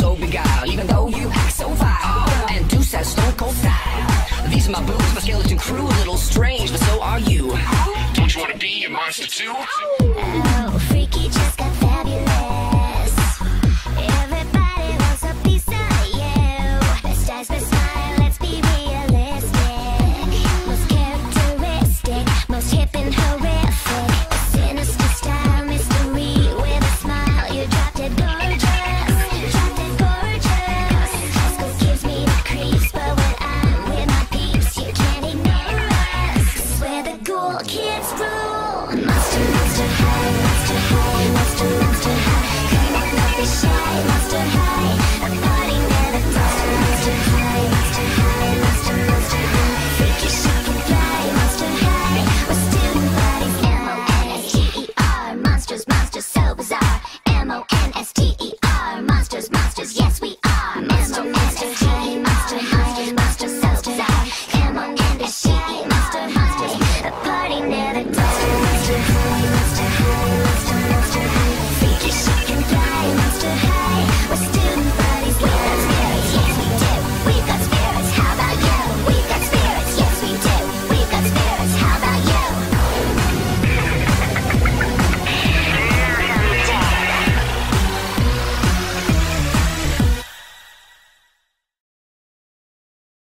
so beguiled, even though you act so vile. And Deuce has stone cold style. These are my boobs, my skeleton crew, a little strange, but so are you. Don't you wanna be a monster too?